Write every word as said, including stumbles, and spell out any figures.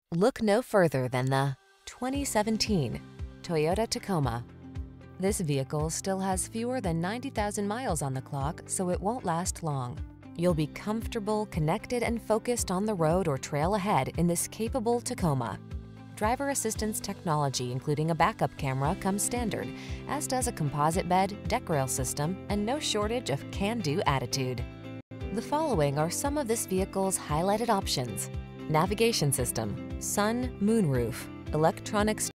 Look no further than the twenty seventeen Toyota Tacoma. This vehicle still has fewer than ninety thousand miles on the clock, so it won't last long. You'll be comfortable, connected, and focused on the road or trail ahead in this capable Tacoma. Driver assistance technology, including a backup camera, comes standard, as does a composite bed, deck rail system, and no shortage of can-do attitude. The following are some of this vehicle's highlighted options: navigation system, sun, moonroof, electronic